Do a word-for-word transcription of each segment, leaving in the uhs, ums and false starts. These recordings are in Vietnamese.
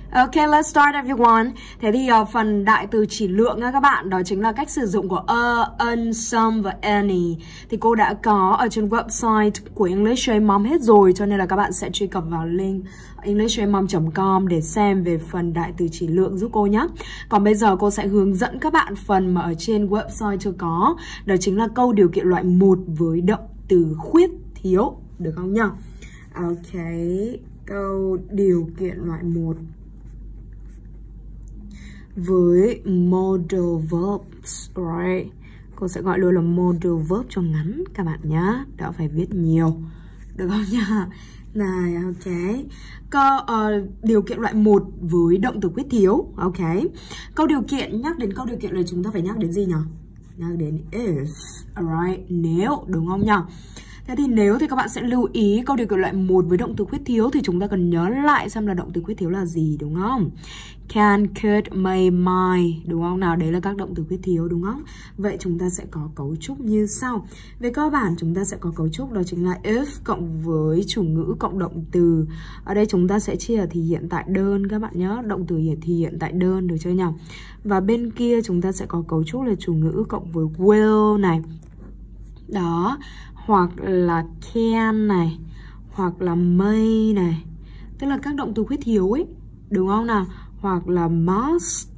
Ok, let's start everyone. Thế thì uh, phần đại từ chỉ lượng á các bạn, đó chính là cách sử dụng của a, an, some và any. Thì cô đã có ở trên website của English với Mom hết rồi, cho nên là các bạn sẽ truy cập vào link english với mom chấm com để xem về phần đại từ chỉ lượng giúp cô nhé. Còn bây giờ cô sẽ hướng dẫn các bạn phần mà ở trên website chưa có, đó chính là câu điều kiện loại một với động từ khuyết thiếu, được không nhá? Ok, câu điều kiện loại một với modal verbs, right? Cô sẽ gọi luôn là modal verb cho ngắn các bạn nhé, đỡ phải viết nhiều, được không nhá? Này, ok. Câu uh, điều kiện loại một với động từ khuyết thiếu, ok. Câu điều kiện, nhắc đến câu điều kiện là chúng ta phải nhắc đến gì nhỉ? Nhắc đến if, alright, nếu, đúng không nhỉ? Thế thì nếu thì các bạn sẽ lưu ý câu điều kiện loại một với động từ khuyết thiếu thì chúng ta cần nhớ lại xem là động từ khuyết thiếu là gì, đúng không? Can, could, may, might, đúng không nào? Đấy là các động từ khuyết thiếu, đúng không? Vậy chúng ta sẽ có cấu trúc như sau. Về cơ bản chúng ta sẽ có cấu trúc đó chính là if cộng với chủ ngữ cộng động từ. Ở đây chúng ta sẽ chia thì hiện tại đơn các bạn nhớ, động từ thì hiện tại đơn, được chưa nhỉ? Và bên kia chúng ta sẽ có cấu trúc là chủ ngữ cộng với will này. Đó, hoặc là can này, hoặc là may này, tức là các động từ khuyết thiếu ấy, đúng không nào? Hoặc là must,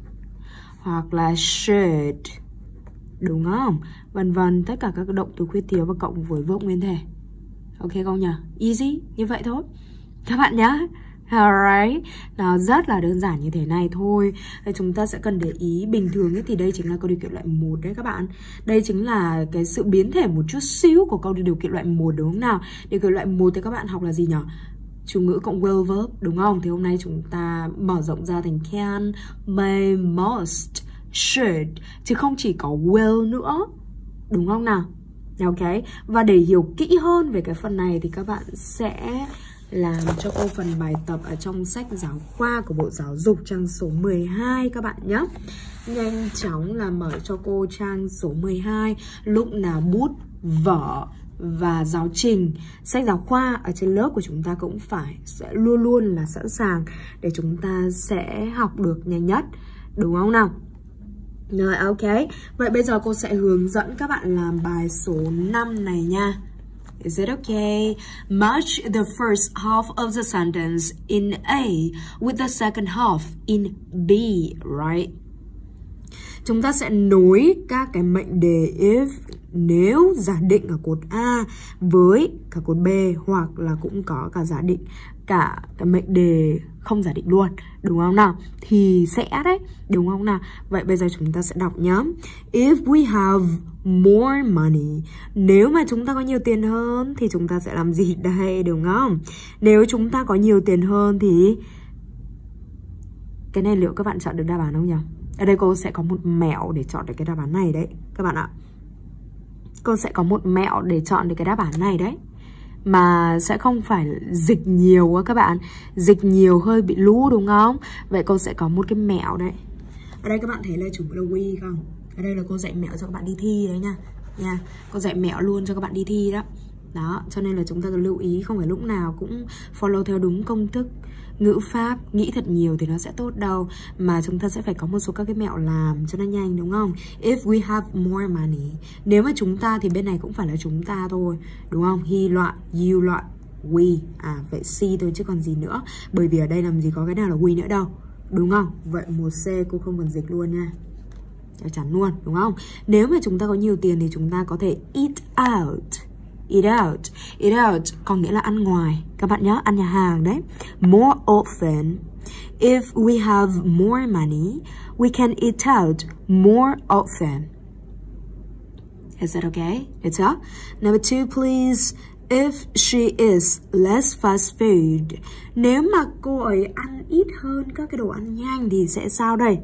hoặc là should, đúng không? Vân vân, tất cả các động từ khuyết thiếu và cộng với verb nguyên thể. Ok không nhỉ? Easy, như vậy thôi các bạn nhé. Alright, nó rất là đơn giản như thế này thôi. Đây, chúng ta sẽ cần để ý bình thường ấy, thì đây chính là câu điều kiện loại một đấy các bạn. Đây chính là cái sự biến thể một chút xíu của câu điều kiện loại một, đúng không nào? Điều kiện loại một thì các bạn học là gì nhỉ? Chủ ngữ cộng will verb, đúng không? Thì hôm nay chúng ta mở rộng ra thành can, may, must, should, chứ không chỉ có will nữa, đúng không nào? Ok, và để hiểu kỹ hơn về cái phần này thì các bạn sẽ làm cho cô phần bài tập ở trong sách giáo khoa của Bộ Giáo dục trang số mười hai các bạn nhé. Nhanh chóng là mở cho cô trang số mười hai, lúc nào bút, vở và giáo trình, sách giáo khoa ở trên lớp của chúng ta cũng phải sẽ luôn luôn là sẵn sàng để chúng ta sẽ học được nhanh nhất, đúng không nào? Rồi, ok. Vậy bây giờ cô sẽ hướng dẫn các bạn làm bài số năm này nha. Is it okay? Match the first half of the sentence in A with the second half in B, right? Chúng ta sẽ nối các cái mệnh đề if, nếu giả định ở cột A với cả cột B, hoặc là cũng có cả giả định cả cái mệnh đề không giả định luôn, đúng không nào? Thì sẽ đấy, đúng không nào? Vậy bây giờ chúng ta sẽ đọc nhá. If we have more money, nếu mà chúng ta có nhiều tiền hơn thì chúng ta sẽ làm gì đây, đúng không? Nếu chúng ta có nhiều tiền hơn thì cái này liệu các bạn chọn được đáp án không nhỉ? Ở đây cô sẽ có một mẹo để chọn được cái đáp án này đấy các bạn ạ. Cô sẽ có một mẹo để chọn được cái đáp án này đấy, mà sẽ không phải dịch nhiều các bạn. Dịch nhiều hơi bị lú, đúng không? Vậy cô sẽ có một cái mẹo đấy. Ở đây các bạn thấy là chủ là we không? Ở đây là cô dạy mẹo cho các bạn đi thi đấy nha. Nha, cô dạy mẹo luôn cho các bạn đi thi đó. Đó, cho nên là chúng ta cần lưu ý, không phải lúc nào cũng follow theo đúng công thức ngữ pháp, nghĩ thật nhiều thì nó sẽ tốt đâu, mà chúng ta sẽ phải có một số các cái mẹo làm cho nó nhanh, đúng không? If we have more money, nếu mà chúng ta thì bên này cũng phải là chúng ta thôi, đúng không? He loại, you loại, we, à vậy C thôi chứ còn gì nữa, bởi vì ở đây làm gì có cái nào là we nữa đâu, đúng không? Vậy một C cô không cần dịch luôn nha, chắc chắn luôn, đúng không? Nếu mà chúng ta có nhiều tiền thì chúng ta có thể eat out. Eat out, eat out có nghĩa là ăn ngoài, các bạn nhớ, ăn nhà hàng đấy. More often. If we have more money, we can eat out more often. Is that okay? It's up. Number two, please. If she is less fast food, nếu mà cô ấy ăn ít hơn các cái đồ ăn nhanh thì sẽ sao đây?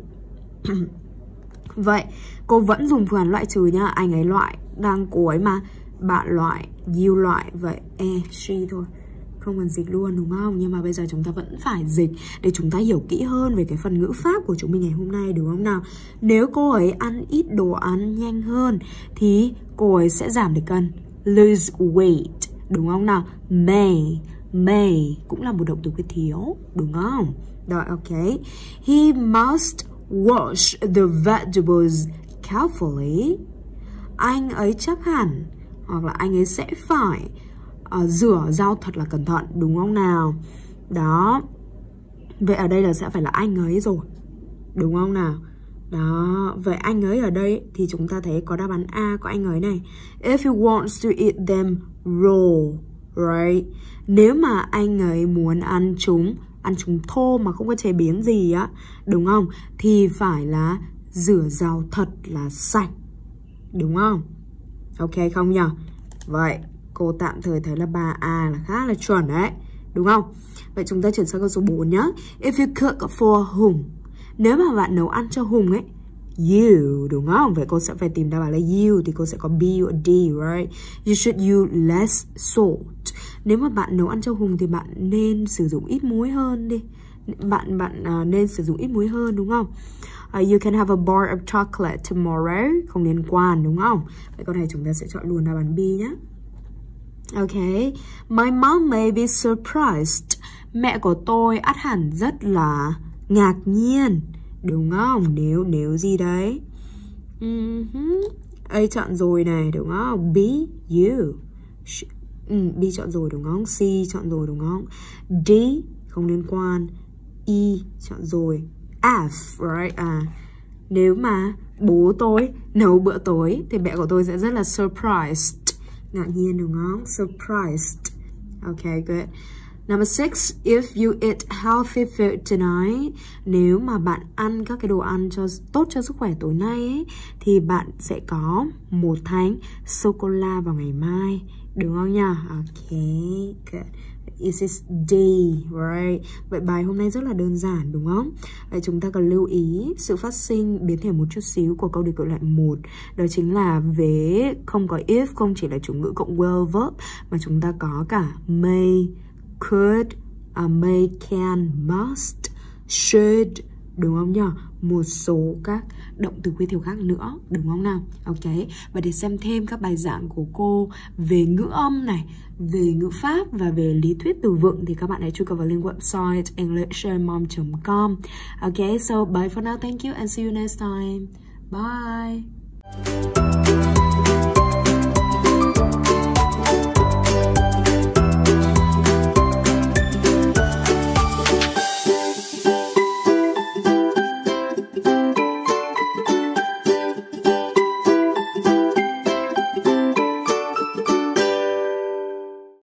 Vậy cô vẫn dùng phương án loại trừ nhá. Anh ấy loại, đang cô ấy mà. Bạn loại, you loại, vậy e, she thôi, không cần dịch luôn, đúng không? Nhưng mà bây giờ chúng ta vẫn phải dịch để chúng ta hiểu kỹ hơn về cái phần ngữ pháp của chúng mình ngày hôm nay, đúng không nào? Nếu cô ấy ăn ít đồ ăn nhanh hơn thì cô ấy sẽ giảm được cân, lose weight, đúng không nào? May, may cũng là một động từ quyết thiếu, đúng không? Rồi, ok. He must wash the vegetables carefully. Anh ấy chắc hẳn, hoặc là anh ấy sẽ phải uh, rửa rau thật là cẩn thận, đúng không nào? Đó. Vậy ở đây là sẽ phải là anh ấy rồi, đúng không nào? Đó. Vậy anh ấy ở đây thì chúng ta thấy có đáp án A, có anh ấy này. If he wants to eat them raw, right? Nếu mà anh ấy muốn ăn chúng, ăn chúng thô mà không có chế biến gì á, đúng không? Thì phải là rửa rau thật là sạch, đúng không? Ok không nhỉ? Vậy cô tạm thời thấy là ba A là khá là chuẩn đấy, đúng không? Vậy chúng ta chuyển sang câu số bốn nhá. If you cook for whom? Nếu mà bạn nấu ăn cho Hùng ấy, you, đúng không? Vậy cô sẽ phải tìm đáp án là you, thì cô sẽ có B or D, right? You should use less salt. Nếu mà bạn nấu ăn cho Hùng thì bạn nên sử dụng ít muối hơn đi. Bạn bạn uh, nên sử dụng ít muối hơn, đúng không? Uh, you can have a bar of chocolate tomorrow. Không liên quan, đúng không? Vậy câu này chúng ta sẽ chọn luôn đáp án B nhé. Ok. My mom may be surprised. Mẹ của tôi ắt hẳn rất là ngạc nhiên, đúng không? Nếu, nếu gì đấy? Uh-huh. A chọn rồi này, đúng không? B, you. Ừ, B chọn rồi, đúng không? C chọn rồi, đúng không? D, không liên quan. E chọn rồi. F, right? À, nếu mà bố tôi nấu bữa tối thì mẹ của tôi sẽ rất là surprised. Ngạc nhiên, đúng không? Surprised. Ok, good. Number six, if you eat healthy food tonight, nếu mà bạn ăn các cái đồ ăn cho tốt cho sức khỏe tối nay ấy, thì bạn sẽ có một thanh sô-cô-la vào ngày mai, đúng không nhỉ? Ok, good. Is it D, right? Vậy bài hôm nay rất là đơn giản, đúng không? Vậy chúng ta cần lưu ý sự phát sinh biến thể một chút xíu của câu đề cử lại một. Đó chính là vế không có if, không chỉ là chủ ngữ cộng will verb, mà chúng ta có cả may, could, uh, may, can, must, should, đúng không nhỉ? Một số các động từ quy thiểu khác nữa, đúng không nào? Ok, và để xem thêm các bài giảng của cô về ngữ âm này, về ngữ pháp và về lý thuyết từ vựng thì các bạn hãy truy cập vào link website english share mom dot com. Ok, so bye for now, thank you and see you next time. Bye.